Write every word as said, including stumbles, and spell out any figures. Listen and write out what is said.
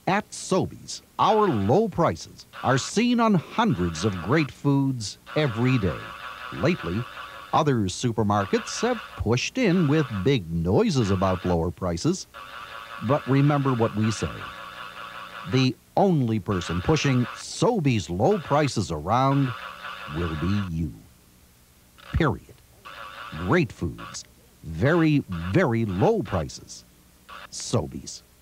At Sobeys, our low prices are seen on hundreds of great foods every day. Lately, other supermarkets have pushed in with big noises about lower prices. But remember what we say. The only person pushing Sobeys low prices around will be you. Period. Great foods, very, very low prices. Sobeys.